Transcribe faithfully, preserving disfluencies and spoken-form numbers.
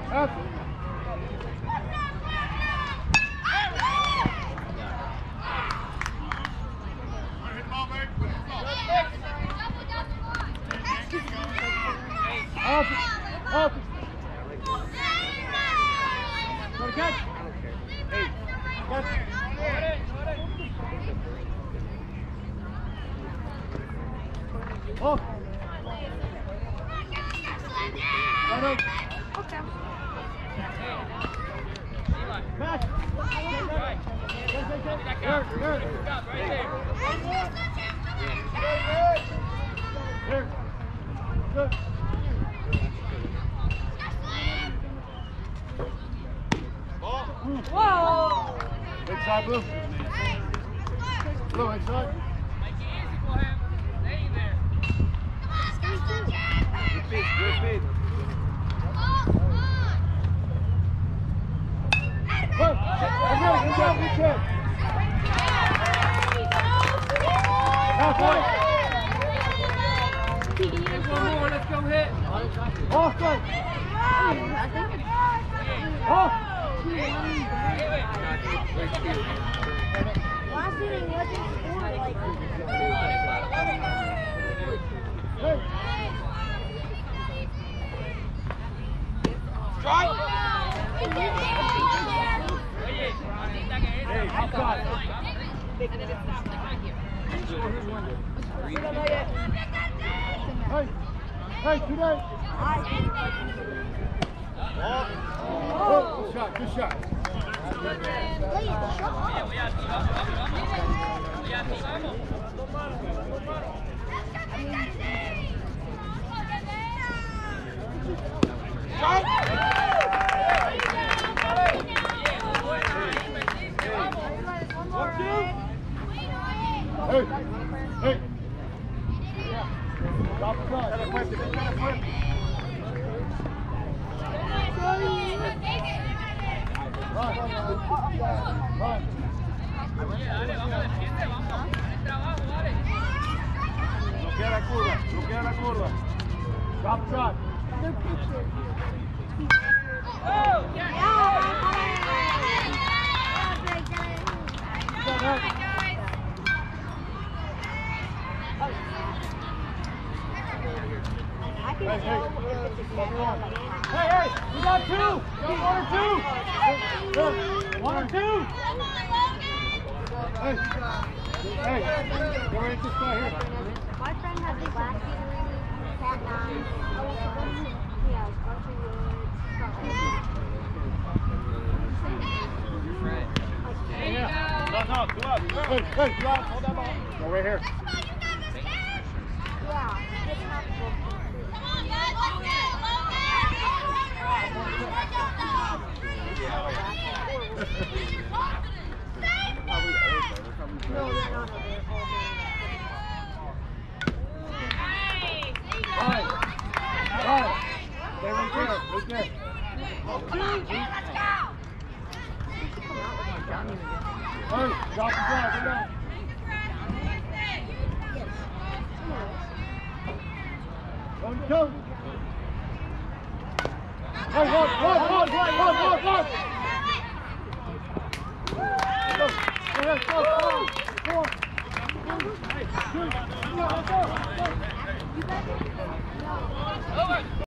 Up. Up. Up. Go catch. Hey. Catch. Off. Right up. Okay. Match. Here, here. Here. Good. Whoa! Inside, Blue. Blue, inside. Make it easy for him. Stay there. Good feet, good feet. Good. Good, good job, good job. Halfway. One more, let's go hit. Off, go. Off. Last inning wasn't scored like Hey. Strike. Hey, outside. Hey, hey, today. Oh, good shot, good shot. Hey, hey. Drop the shot. Gotta flip it, gotta flip it. Run, run. Bloquea la curva, bloquea la curva. Drop shot. Hey, hey. Hey, hey, we got two. We got one or two. Good. One or two. Hey, hey, go right this guy here. My friend has this last year, cat nine. He has country woods. Yeah. No, no, go up. Hey, hey, go out. Hold that ball. Go right here. Yeah, it's not good. No, they're not. Right. Right. Stay right there. Right there. Hey, drop the ball. Get down. One, two. Hey, one, one, one, one, one, one, one. Go. Go ahead, go, go, go. Hey, two. Go, go, go.